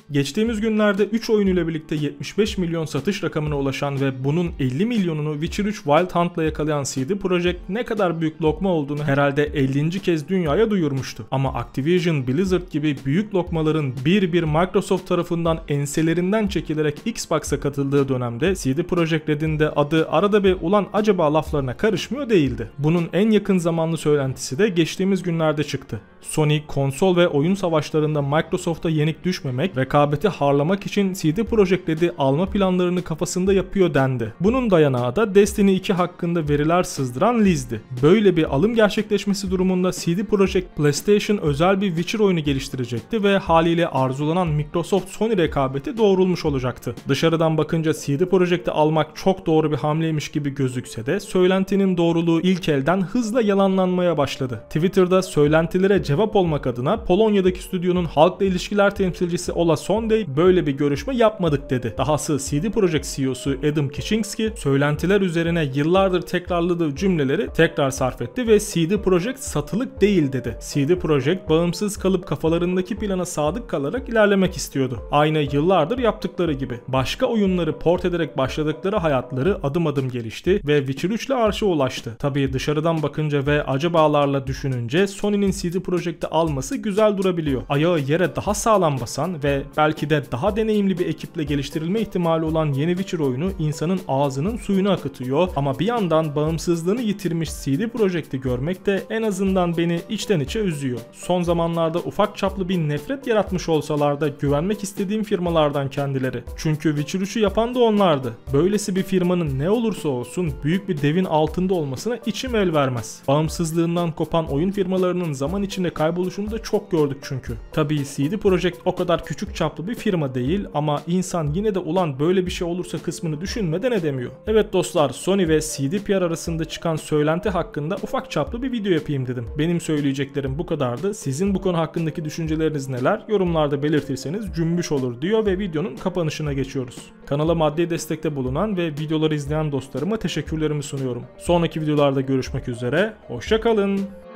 Geçtiğimiz günlerde 3 oyun ile birlikte 75 milyon satış rakamına ulaşan ve bunun 50 milyonunu Witcher 3 Wild Hunt'la yakalayan CD Projekt ne kadar büyük lokma olduğunu herhalde 50. kez dünyaya duyurmuştu. Ama Activision, Blizzard gibi büyük lokmaların bir Microsoft tarafından enselerinden çekilerek Xbox'a katıldığı dönemde CD Projekt Red'in de adı arada bir ulan acaba laflarına karışmıyor değildi. Bunun en yakın zamanlı söylentisi de geçtiğimiz günlerde çıktı. Sony, konsol ve oyun savaşlarında Microsoft'a yenik düşmemek, rekabeti harlamak için CD Projekt Red'i alma planlarını kafasında yapıyor dendi. Bunun dayanağı da Destiny 2 hakkında veriler sızdıran Liz'di. Böyle bir alım gerçekleşmesi durumunda CD Projekt PlayStation özel bir Witcher oyunu geliştirecekti ve haliyle arzulanan Microsoft-Sony rekabeti doğrulmuş olacaktı. Dışarıdan bakınca CD Projekt'i almak çok doğru bir hamleymiş gibi gözükse de söylentinin doğruluğu ilk elden hızla yalanlanmaya başladı. Twitter'da söylentilere cevap olmak adına Polonya'daki stüdyonun halkla ilişkiler temsilcisi Ola Sondej böyle bir görüşme yapmadık dedi. Dahası CD Projekt CEO'su Adam Kiciński söylentiler üzerine yıllardır tekrarladığı cümleleri tekrar sarf etti ve CD Projekt satılık değil dedi. CD Projekt bağımsız kalıp kafalarındaki plana sadık kalarak ilerlemek istiyordu. Aynı yıllardır yaptıkları gibi. Başka oyunları port ederek başladıkları hayatları adım adım gelişti ve Witcher 3 ile arşa ulaştı. Tabii dışarıdan bakınca ve acabalarla düşününce Sony'nin CD Projekt'i alması güzel durabiliyor. Ayağı yere daha sağlam basan ve belki de daha deneyimli bir ekiple geliştirilme ihtimali olan yeni Witcher oyunu insanın ağzının suyunu akıtıyor ama bir yandan bağımsızlığını yitirmiş CD Projekt'i görmek de en azından beni içten içe üzüyor. Son zamanlarda ufak çaplı bir nefret yaratmış olsalar da güvenmek istediğim firmalardan kendileri. Çünkü Witcher 3'ü yapan da onlardı. Böylesi bir firmanın ne olursa olsun büyük bir devin altında olmasına içim el vermez. Bağımsızlığından kopan oyun firmalarının zaman içinde kayboluşunu da çok gördük çünkü. Tabii CD Projekt o kadar küçük çaplı bir firma değil ama insan yine de ulan böyle bir şey olursa kısmını düşünmeden edemiyor. Evet dostlar, Sony ve CDPR arasında çıkan söylenti hakkında ufak çaplı bir video yapayım dedim. Benim söyleyeceklerim bu kadardı. Sizin bu konu hakkındaki düşünceleriniz neler? Yorumlarda belirtirseniz cümbüş olur diyor ve videonun kapanışına geçiyoruz. Kanala maddi destekte bulunan ve videoları izleyen dostlarıma teşekkürlerimi sunuyorum. Sonraki videolarda görüşmek üzere. Hoşça kalın.